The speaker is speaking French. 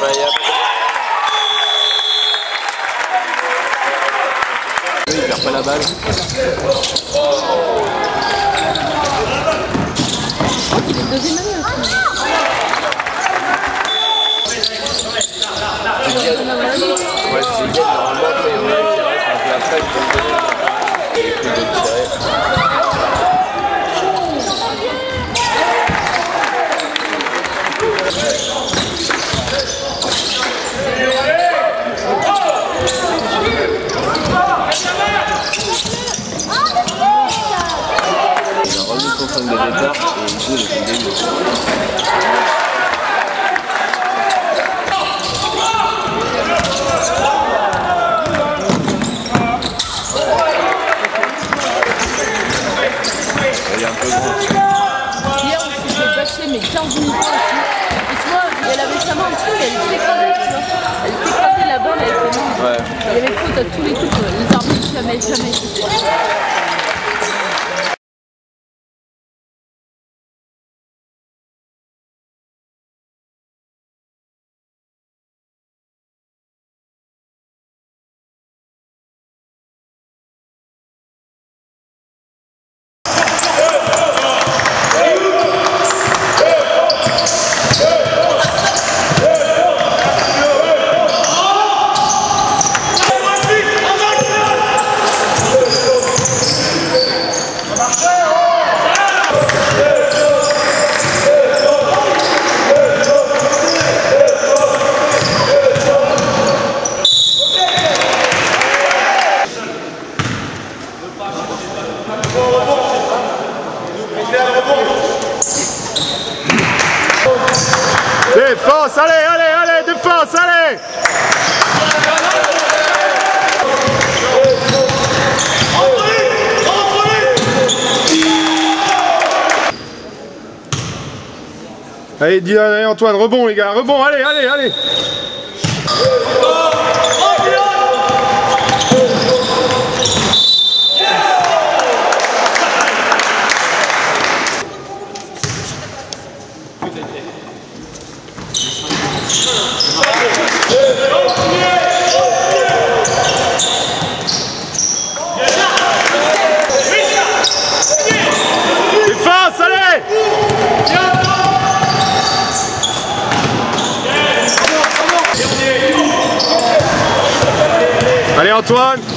Il perd pas la balle. Il est deuxième année aussi. Ouais, c'est bien, normalement, après, il y a après, il peut il a remis son 5 de départ et il joue depuis le début. Il est un peu grand. Hier, on s'est battu, mais 15 minutes aussi. Et tu vois, elle avait sa main en dessous, elle était écrasée, tu vois. Elle était écrasée la balle avec les mains. Ouais. Il y avait faute à tous les coups, les arbitres jamais. Défense, allez, défense, allez! Allez, Dylan, allez Antoine, rebond les gars, rebond, allez! Défense, allez! Allez Antoine!